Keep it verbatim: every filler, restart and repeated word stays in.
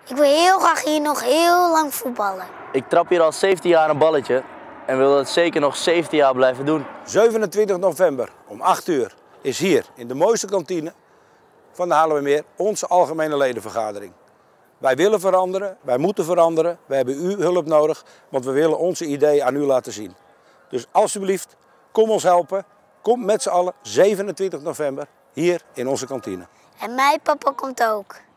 Ik wil heel graag hier nog heel lang voetballen. Ik trap hier al zeventien jaar een balletje en wil dat zeker nog zeventien jaar blijven doen. zevenentwintig november om acht uur is hier in de mooiste kantine van de Haarlemmermeer onze algemene ledenvergadering. Wij willen veranderen, wij moeten veranderen, wij hebben uw hulp nodig, want we willen onze ideeën aan u laten zien. Dus alsjeblieft, kom ons helpen, kom met z'n allen zevenentwintig november hier in onze kantine. En mijn papa komt ook.